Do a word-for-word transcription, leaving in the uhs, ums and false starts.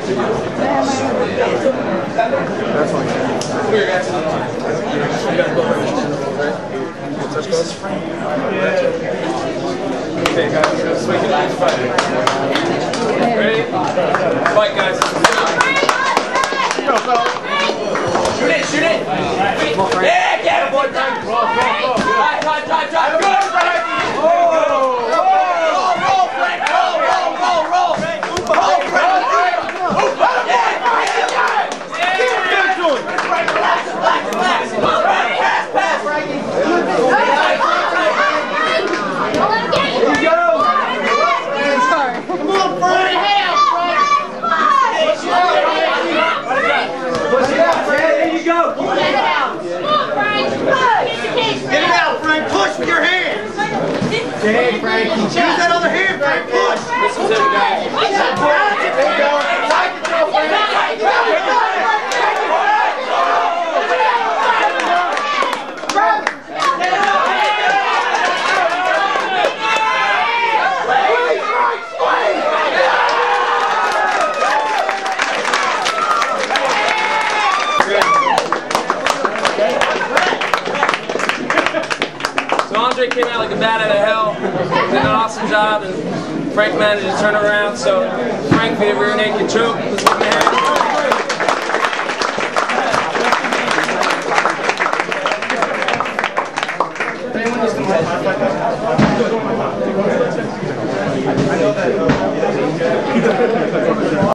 That's fine. Come here, guys. Touch gloves? Yeah. Okay, guys, let's make it nice fight. Ready? Fight, guys. Go, fella. Shoot it, shoot it. Yeah, get him, boy. Drive, drive, drive, drive. Good, Frank. Oh, roll, roll, Frank. Roll, roll, roll, roll. Roll, Frank. Hey, Frank, use that other hand, Frank, push! This is it, guys. There you go. Side control, Frank. So Andre came out like a bat out of hell, did an awesome job, and Frank managed to turn around. So Frank beat a rear naked choke.